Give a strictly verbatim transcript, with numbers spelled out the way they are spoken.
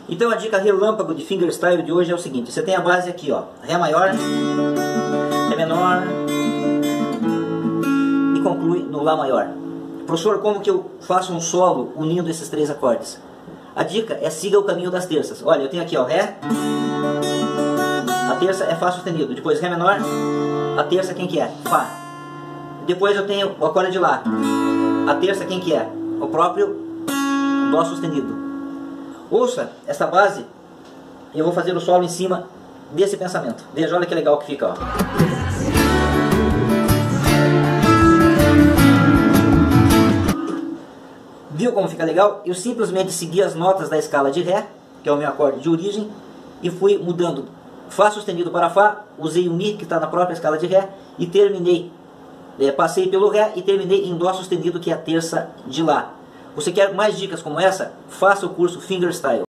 Então a dica relâmpago de fingerstyle de hoje é o seguinte: você tem a base aqui, ó, Ré maior, Ré menor e conclui no Lá maior. Professor, como que eu faço um solo unindo esses três acordes? A dica é siga o caminho das terças. Olha, eu tenho aqui, ó, Ré, a terça é Fá sustenido, depois Ré menor, a terça quem que é? Fá. Depois eu tenho o acorde de Lá, a terça quem que é? O próprio Dó sustenido. Ouça essa base e eu vou fazer o solo em cima desse pensamento. Veja, olha que legal que fica, ó. Viu como fica legal? Eu simplesmente segui as notas da escala de Ré, que é o meu acorde de origem, e fui mudando Fá sustenido para Fá, usei o Mi, que está na própria escala de Ré, e terminei, é, passei pelo Ré e terminei em Dó sustenido, que é a terça de Lá. Você quer mais dicas como essa? Faça o curso Fingerstyle.